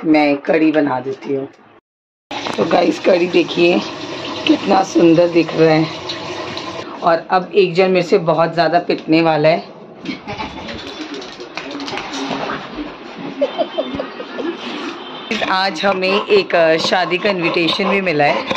मैं कड़ी बना देती हूँ। तो गाइस कड़ी देखिए कितना सुंदर दिख रहा है। और अब एक जन मेरे से बहुत ज़्यादा पिटने वाला है। आज हमें एक शादी का इनविटेशन भी मिला है।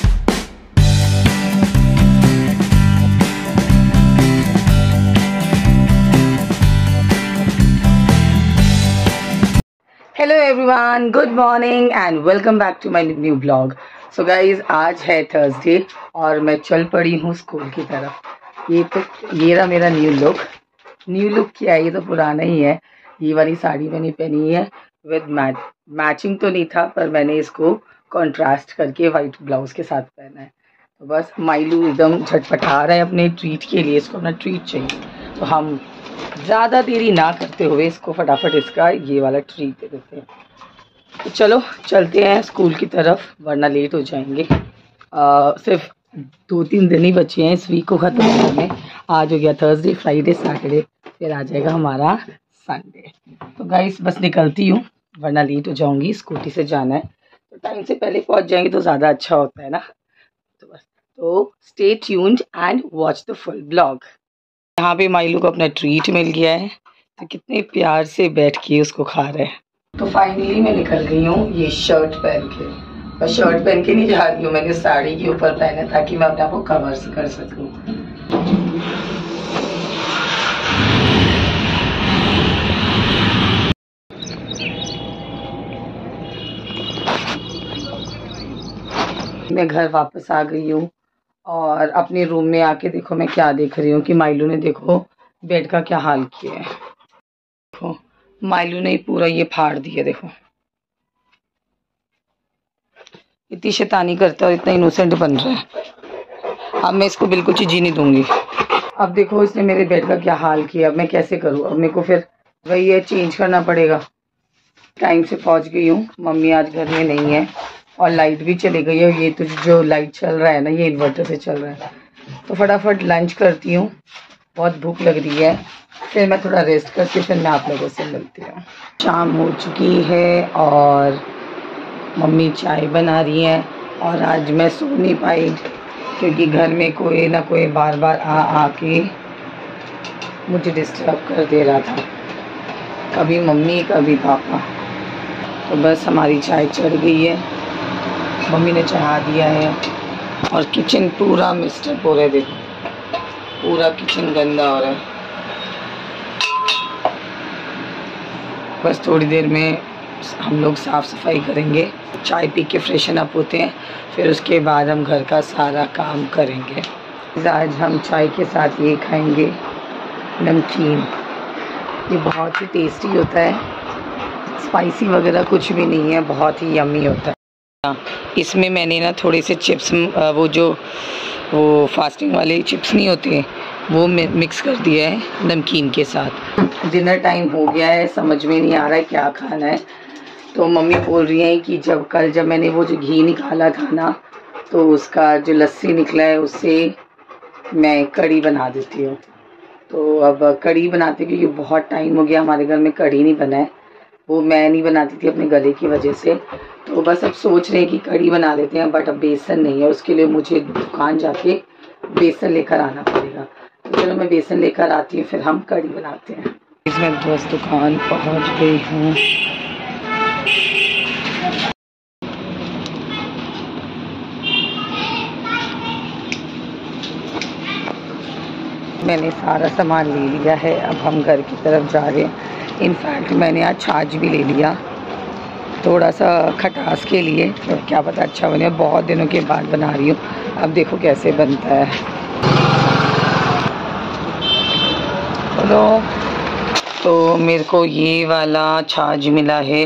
Hello everyone, good morning and welcome back to my new blog. So guys आज है थर्सडे और मैं चल पड़ी हूँ स्कूल की तरफ। ये रहा मेरा न्यू लुक क्या है, ये तो पुराना ही है। ये वाली साड़ी मैंने पहनी है विद मैचिंग तो नहीं था, पर मैंने इसको कंट्रास्ट करके वाइट ब्लाउज के साथ पहना है। तो बस माइलू एकदम झटपटा रहा है अपने ट्रीट के लिए, इसको अपना ट्रीट चाहिए। तो हम ज़्यादा देरी ना करते हुए इसको फटाफट इसका ये वाला ट्रीट दे देते हैं। तो चलो चलते हैं स्कूल की तरफ, वरना लेट हो जाएंगे। सिर्फ 2-3 दिन ही बचे हैं इस वीक को ख़त्म होने में। आज हो गया थर्सडे, फ्राइडे, सैटरडे, फिर आ जाएगा हमारा संडे। तो गाइस बस निकलती हूँ वरना लेट हो जाऊँगी। स्कूटी से जाना है तो टाइम से पहले पहुँच जाएंगे तो ज़्यादा अच्छा होता है ना। तो बस तो stay tuned and watch the full blog. यहाँ पे माइलू को अपना ट्रीट मिल गया है तो कितने प्यार से बैठ के उसको खा रहे हैं। तो फाइनली मैं निकल गई हूँ ये शर्ट पहन के। और शर्ट पहन के नहीं जा रही हूँ, मैंने साड़ी के ऊपर पहना ताकि मैं अपने आप को कवर कर सकूँ। मैं घर वापस आ गई हूँ और अपने रूम में आके देखो मैं क्या देख रही हूँ कि माइलू ने देखो बेड का क्या हाल किया है। देखो माइलू ने पूरा ये फाड़ दिया। देखो इतनी शैतानी करता है और इतना इनोसेंट बन रहा है। अब मैं इसको बिल्कुल चीज़ी नहीं दूंगी। अब देखो इसने मेरे बेड का क्या हाल किया। अब मैं कैसे करूँ? अब मेरे को फिर वही है, चेंज करना पड़ेगा। टाइम से पहुँच गई हूँ, मम्मी आज घर में नहीं है और लाइट भी चली गई है। ये तो जो लाइट चल रहा है ना, ये इन्वर्टर से चल रहा है। तो फटाफट लंच करती हूँ, बहुत भूख लग रही है। फिर मैं थोड़ा रेस्ट करके फिर मैं आप लोगों से मिलती हूँ। शाम हो चुकी है और मम्मी चाय बना रही हैं। और आज मैं सो नहीं पाई क्योंकि घर में कोई ना कोई बार बार आके मुझे डिस्टर्ब कर दे रहा था, कभी मम्मी कभी पापा। तो बस हमारी चाय चढ़ गई है, मम्मी ने चढ़ा दिया है और किचन पूरा मिस्टेक हो रहा है। देखो पूरा किचन गंदा हो रहा है। बस थोड़ी देर में हम लोग साफ़ सफाई करेंगे, चाय पी के फ्रेशन अप होते हैं, फिर उसके बाद हम घर का सारा काम करेंगे। आज हम चाय के साथ ये खाएंगे नमकीन। ये बहुत ही टेस्टी होता है, स्पाइसी वगैरह कुछ भी नहीं है, बहुत ही यम्मी होता है। इसमें मैंने ना थोड़े से चिप्स, वो फास्टिंग वाले चिप्स नहीं होते, वो मिक्स कर दिया है नमकीन के साथ। डिनर टाइम हो गया है, समझ में नहीं आ रहा है क्या खाना है। तो मम्मी बोल रही हैं कि जब मैंने वो जो घी निकाला था ना, तो उसका जो लस्सी निकला है उससे मैं कड़ी बना देती हूँ। तो अब कड़ी बनाते क्योंकि बहुत टाइम हो गया हमारे घर में कड़ी नहीं बना है, वो मैं नहीं बनाती थी अपने गले की वजह से। तो बस अब सोच रहे हैं कि कड़ी बना लेते हैं, बट अब बेसन नहीं है, उसके लिए मुझे दुकान जाके बेसन लेकर आना पड़ेगा। तो चलो मैं बेसन लेकर आती हूँ, फिर हम कड़ी बनाते हैं। मैं बस दुकान पहुँच गई हूँ। मैंने सारा सामान ले लिया है, अब हम घर की तरफ जा रहे हैं। इनफैक्ट मैंने आज छाछ भी ले लिया, थोड़ा सा खटास के लिए, तो क्या पता अच्छा बने। बहुत दिनों के बाद बना रही हूँ, अब देखो कैसे बनता है। तो मेरे को ये वाला छाछ मिला है,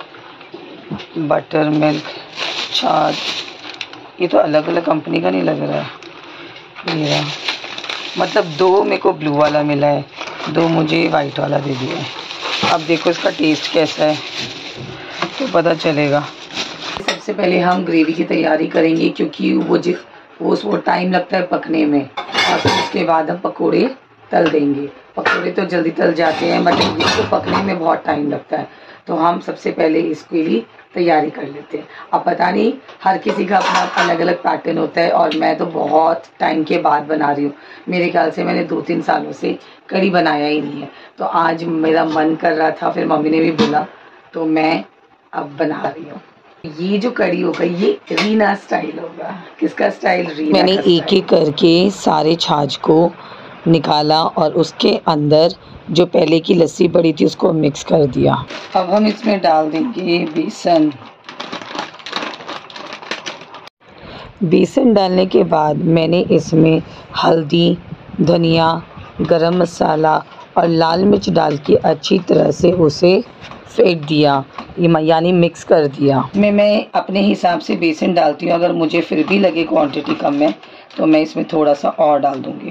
बटर मिल्क छाछ। ये तो अलग अलग कंपनी का नहीं लग रहा है मेरा, मतलब 2 मेरे को ब्लू वाला मिला है, 2 मुझे वाइट वाला दे दिया है। अब देखो इसका टेस्ट कैसा है तो पता चलेगा। सबसे पहले हम ग्रेवी की तैयारी करेंगे क्योंकि वो टाइम लगता है पकने में, और फिर उसके बाद हम पकोड़े तल देंगे। पकौड़े तो जल्दी तल जाते हैं, बट इसको पकने में बहुत टाइम लगता है, तो हम सबसे पहले इसके लिए तैयारी कर लेते हैं। अब पता नहीं, हर किसी का अपना अलग अलग पैटर्न होता है, और मैं तो बहुत टाइम के बाद बना रही हूँ। मेरे ख्याल से मैंने 2-3 सालों से कढ़ी बनाया ही नहीं है, तो आज मेरा मन कर रहा था, फिर मम्मी ने भी बोला, तो मैं अब बना रही हूँ। ये जो कढ़ी होगा ये रीना स्टाइल होगा। किसका स्टाइल? रीना। मैंने एक एक करके सारे छाछ को निकाला और उसके अंदर जो पहले की लस्सी पड़ी थी उसको मिक्स कर दिया। अब हम इसमें डाल देंगे बेसन। बेसन डालने के बाद मैंने इसमें हल्दी, धनिया, गरम मसाला और लाल मिर्च डाल के अच्छी तरह से उसे फेंट दिया, यानी मिक्स कर दिया। मैं अपने हिसाब से बेसन डालती हूँ, अगर मुझे फिर भी लगे क्वांटिटी कम है तो मैं इसमें थोड़ा सा और डाल दूँगी।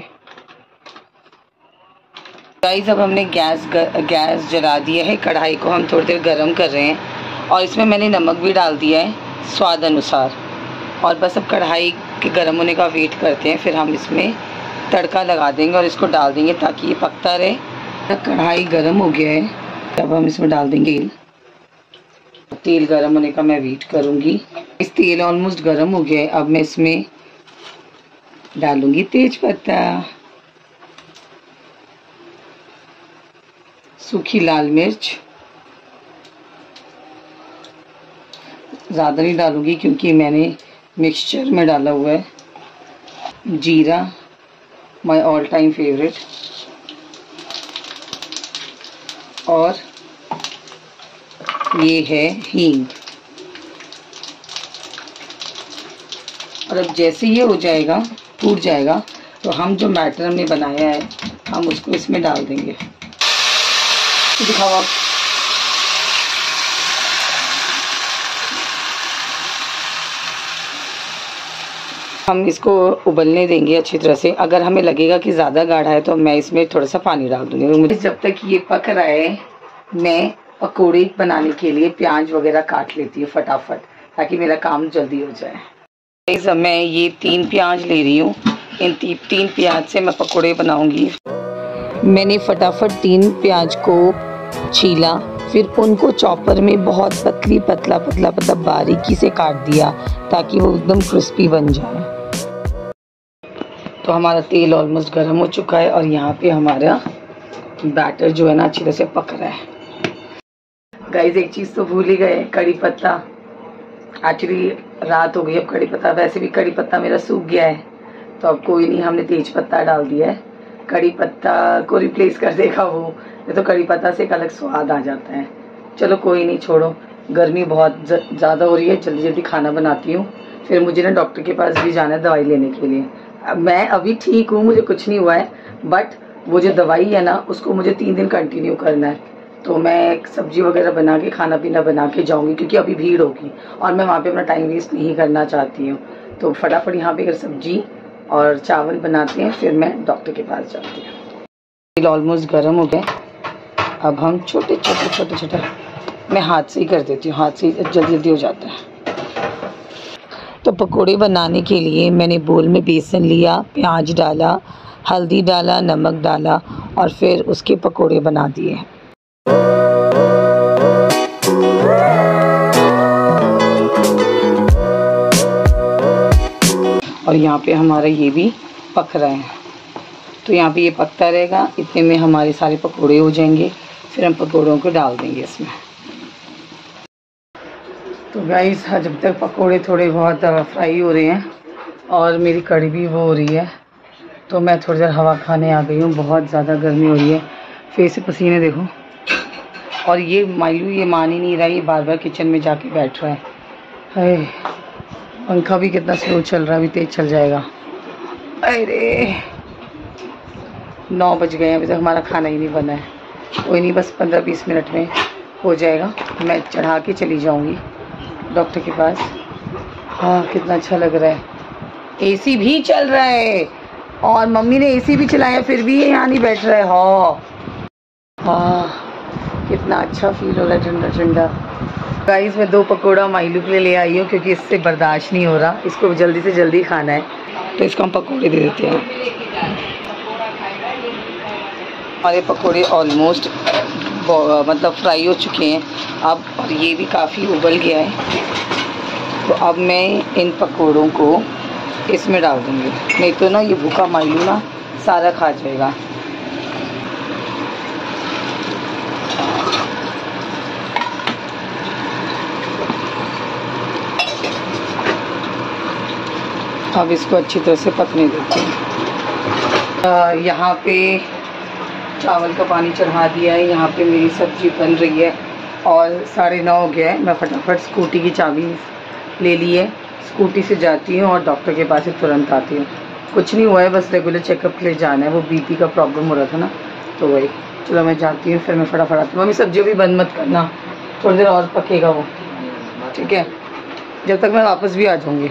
गाइस, अब हमने गैस जला दिया है, कढ़ाई को हम थोड़ी देर गरम कर रहे हैं, और इसमें मैंने नमक भी डाल दिया है स्वाद अनुसार। और बस अब कढ़ाई के गर्म होने का वेट करते हैं, फिर हम इसमें तड़का लगा देंगे और इसको डाल देंगे ताकि ये पकता रहे। कढ़ाई गर्म हो गया है, अब हम इसमें डाल देंगे तेल। गर्म होने का मैं वेट करूँगी। इस तेल ऑलमोस्ट गर्म हो गया है, अब मैं इसमें डालूँगी तेज पत्ता, सूखी लाल मिर्च, ज़्यादा नहीं डालूँगी क्योंकि मैंने मिक्सचर में डाला हुआ है, जीरा, माय ऑल टाइम फेवरेट, और ये है हींग। और अब जैसे ये हो जाएगा, टूट जाएगा, तो हम जो बैटर हमने बनाया है हम उसको इसमें डाल देंगे। दिखाओ आप। हम इसको उबलने देंगे अच्छी तरह से। अगर हमें लगेगा कि ज़्यादा गाढ़ा है तो मैं इसमें थोड़ा सा पानी डाल दूँगी। मुझे जब तक ये पक रहा है मैं पकोड़े बनाने के लिए प्याज वगैरह काट लेती हूँ फटाफट, ताकि मेरा काम जल्दी हो जाए। इस मैं ये 3 प्याज ले रही हूँ, इन 3 प्याज से मैं पकोड़े बनाऊँगी। मैंने फटाफट 3 प्याज को छीला, फिर उनको चॉपर में बहुत पतला बारीकी से काट दिया ताकि वो एकदम क्रिस्पी बन जाए। तो हमारा तेल ऑलमोस्ट गर्म हो चुका है और यहाँ पे हमारा बैटर जो है ना अच्छी तरह से पक रहा है। गाइस, एक चीज़ तो भूल ही गए, कड़ी पत्ता। एक्चुअली रात हो गई, अब कड़ी पत्ता, वैसे भी कड़ी पत्ता मेरा सूख गया है, तो अब कोई नहीं, हमने तेज पत्ता डाल दिया है। कड़ी पत्ता को रिप्लेस कर देगा वो, नहीं तो कड़ी पत्ता से एक अलग स्वाद आ जाता है। चलो कोई नहीं, छोड़ो, गर्मी बहुत ज़्यादा हो रही है, जल्दी जल्दी खाना बनाती हूँ, फिर मुझे ना डॉक्टर के पास भी जाना है दवाई लेने के लिए। मैं अभी ठीक हूँ, मुझे कुछ नहीं हुआ है, बट वो जो दवाई है ना उसको मुझे 3 दिन कंटिन्यू करना है। तो मैं सब्जी वगैरह बना के, खाना पीना बना के जाऊँगी, क्योंकि अभी भीड़ होगी और मैं वहाँ पे अपना टाइम वेस्ट नहीं करना चाहती हूँ। तो फटाफट यहाँ पे अगर सब्जी और चावल बनाते हैं, फिर मैं डॉक्टर के पास जाती हूँ। तेल ऑलमोस्ट गर्म हो गए, अब हम छोटे छोटे मैं हाथ से ही कर देती हूँ, हाथ से जल्दी हो जाता है। तो पकोड़े बनाने के लिए मैंने बोल में बेसन लिया, प्याज डाला, हल्दी डाला, नमक डाला और फिर उसके पकोड़े बना दिए। और यहाँ पे हमारा ये भी पक रहा है, तो यहाँ पे ये पकता रहेगा, इतने में हमारे सारे पकोड़े हो जाएंगे, फिर हम पकोड़ों को डाल देंगे इसमें। तो गाइस, जब तक पकोड़े थोड़े बहुत फ्राई हो रहे हैं और मेरी कढ़ी भी वो हो रही है, तो मैं थोड़ी देर हवा खाने आ गई हूँ। बहुत ज़्यादा गर्मी हो रही है, फेस से पसीने देखो। और ये मायलू ये मान ही नहीं रहा, ये बार बार किचन में जाके बैठ रहा है। पंखा भी कितना स्लो चल रहा है, अभी तेज़ चल जाएगा। अरे 9 बज गए हैं, अभी तक हमारा खाना ही नहीं बना है। कोई नहीं, बस 15-20 मिनट में हो जाएगा। मैं चढ़ा के चली जाऊंगी डॉक्टर के पास। हाँ, कितना अच्छा लग रहा है। एसी भी चल रहा है और मम्मी ने एसी भी चलाया, फिर भी ये यहाँ नहीं बैठ रहा है। हाँ, कितना अच्छा फील हो रहा है, ठंडा ठंडा। गाइस, मैं 2 पकौड़ा माइलू के लिए ले आई हूँ क्योंकि इससे बर्दाश्त नहीं हो रहा, इसको जल्दी से जल्दी खाना है, तो इसको हम पकौड़े दे देते हैं। हमारे पकोड़े ऑलमोस्ट मतलब फ्राई हो चुके हैं अब, और ये भी काफ़ी उबल गया है। तो अब मैं इन पकोड़ों को इसमें डाल दूँगी, नहीं तो ना ये भूखा मालू ना सारा खा जाएगा। अब इसको अच्छी तरह से पकने देते हैं। यहाँ पे चावल का पानी चढ़ा दिया है, यहाँ पे मेरी सब्ज़ी बन रही है और 9:30 हो गया है। मैं फटाफट स्कूटी की चाबी ले ली है, स्कूटी से जाती हूँ और डॉक्टर के पास से तुरंत आती हूँ। कुछ नहीं हुआ है, बस रेगुलर चेकअप के लिए जाना है। वो बीपी का प्रॉब्लम हो रहा था ना, तो वही। चलो मैं जाती हूँ, फिर मैं फटाफट आती हूँ। मम्मी सब्जियों भी बंद मत करना, थोड़ी देर और पकेगा वो, ठीक है, जब तक मैं वापस भी आ जाऊँगी।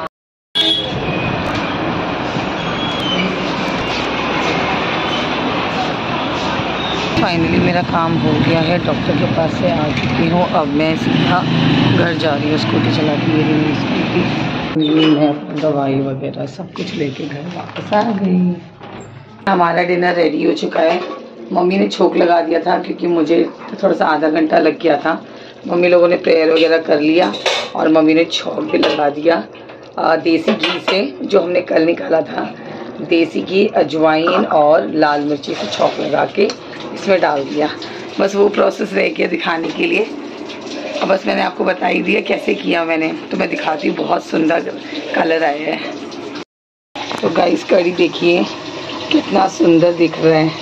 फाइनली मेरा काम हो गया है, डॉक्टर के पास से आ चुकी हूँ। अब मैं सीधा घर जा रही हूँ, स्कूटी चला के। मेरी स्कूटी, मैं दवाई वगैरह सब कुछ लेके घर वापस आ गई। हमारा डिनर रेडी हो चुका है। मम्मी ने छोंक लगा दिया था क्योंकि मुझे थोड़ा सा आधा घंटा लग गया था। मम्मी लोगों ने प्रेयर वगैरह कर लिया और मम्मी ने छोंक भी लगा दिया देसी घी से, जो हमने कल निकाला था। देसी घी, अजवाइन और लाल मिर्ची से छोंक लगा के इसमें डाल दिया। बस वो प्रोसेस रह गया दिखाने के लिए। अब बस मैंने आपको बता ही दिया कैसे किया मैंने, तो मैं दिखाती हूँ। बहुत सुंदर कलर आया है। तो गाइस कड़ी देखिए कितना सुंदर दिख रहा है।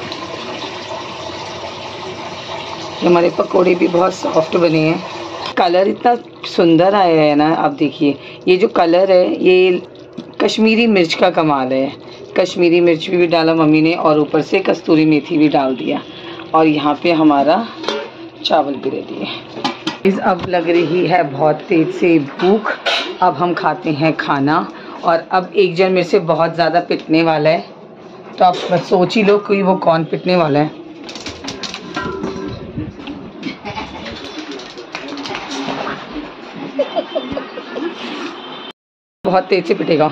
हमारे पकोड़े भी बहुत सॉफ्ट बने हैं। कलर इतना सुंदर आया है ना। आप देखिए ये जो कलर है, ये कश्मीरी मिर्च का कमाल है। कश्मीरी मिर्च भी डाला मम्मी ने और ऊपर से कस्तूरी मेथी भी डाल दिया। और यहाँ पे हमारा चावल भी रेडी है। अब लग रही है बहुत तेज से भूख। अब हम खाते हैं खाना। और अब एक जन मेरे से बहुत ज़्यादा पिटने वाला है, तो आप बस सोच ही लो कोई वो कौन पिटने वाला है। बहुत तेज से पिटेगा।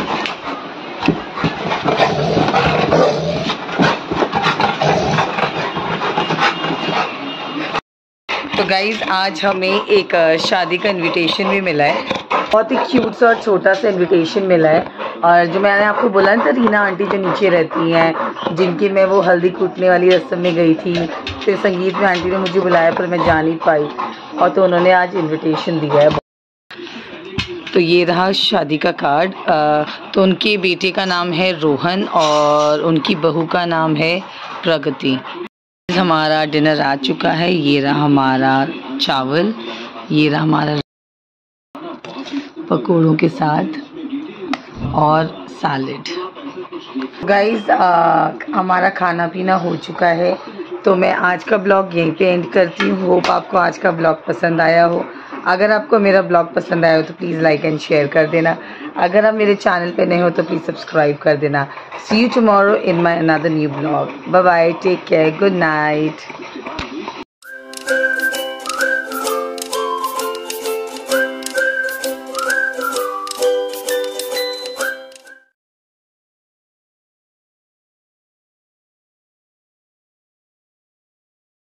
तो गाइज़ आज हमें एक शादी का इनविटेशन भी मिला है। बहुत ही क्यूट सा और छोटा सा इनविटेशन मिला है। और जो मैंने आपको बोला ना, रीना आंटी जो नीचे रहती हैं, जिनकी मैं वो हल्दी कूटने वाली रस्म में गई थी, फिर संगीत में आंटी ने मुझे बुलाया पर मैं जा नहीं पाई, और तो उन्होंने आज इन्विटेशन दिया है। तो ये रहा शादी का कार्ड। तो उनके बेटे का नाम है रोहन और उनकी बहू का नाम है प्रगति। हमारा डिनर आ चुका है। ये रहा हमारा चावल, ये रहा हमारा पकोड़ों के साथ और सैलेड। गाइस हमारा खाना पीना हो चुका है, तो मैं आज का ब्लॉग यहीं पे एंड करती हूँ। होप आपको आज का ब्लॉग पसंद आया हो। अगर आपको मेरा ब्लॉग पसंद आया हो तो प्लीज़ लाइक एंड शेयर कर देना। अगर आप मेरे चैनल पे नए हो तो प्लीज़ सब्सक्राइब कर देना। See you tomorrow in my another new blog. Bye bye, take care, good night.